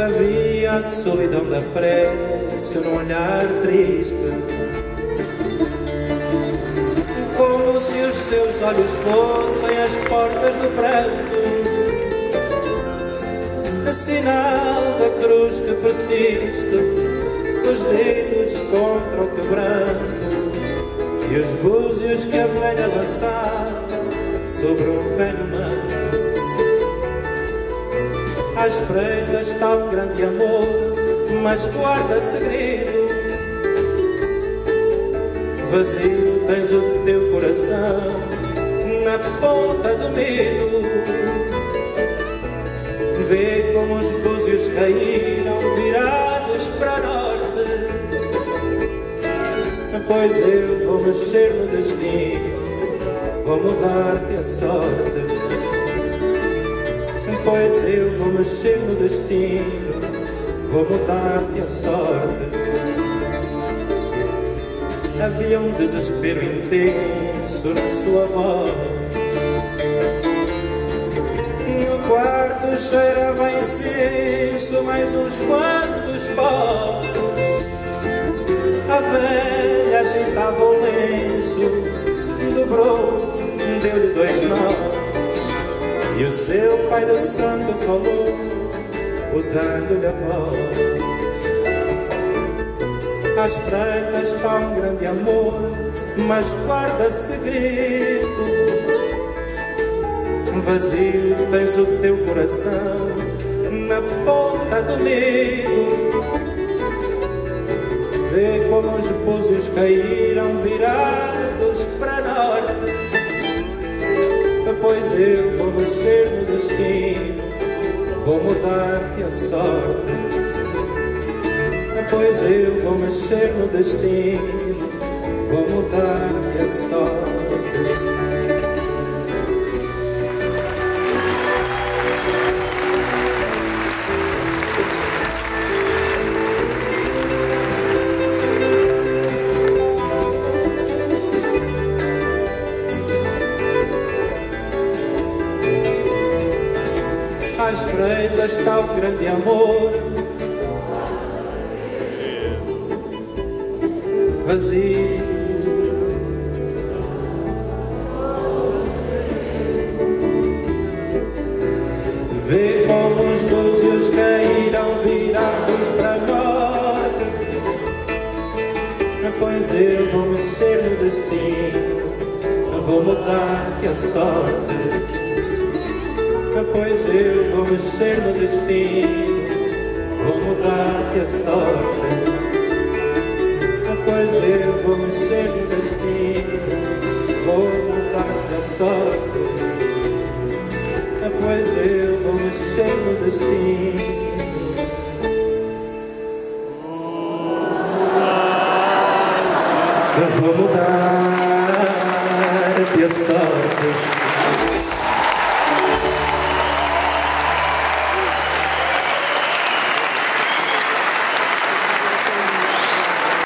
Havia a solidão da prece num olhar triste, como se os seus olhos fossem as portas do pranto, sinal da cruz que persiste, os dedos contra o quebranto e os búzios que a velha lançava sobre um velho manto. À espreita está um grande amor, mas guarda segredo. Vazio tens o teu coração na ponta do medo. Vê como os búzios caíram virados para norte, pois eu vou mexer no destino, vou mudar-te a sorte. Pois eu vou mexer no destino, vou mudar-te a sorte. Havia um desespero intenso na sua voz. No quarto cheirava incenso, mais uns quantos pós. A velha agitava o lenço, dobrou, deu-lhe 2 nós. E o seu pai do santo falou, usando-lhe a voz. À espreita está um grande amor, mas guarda segredo. Vazio tens o teu coração na ponta do medo. Vê como os búzios caíram virados para norte. Pois eu vou mexer no destino, vou mudar-te a sorte. Pois eu vou mexer no destino, vou mudar-te a sorte. À espreita está um grande amor, vazio. Vê como os búzios caíram virados para norte. Pois eu vou mexer no destino, vou mudar-te a sorte. Pois eu vou mexer no destino, vou mudar-te a sorte. Pois eu vou mexer no destino, vou mudar-te a sorte. Pois eu vou mexer no destino. Eu vou mudar-te a sorte.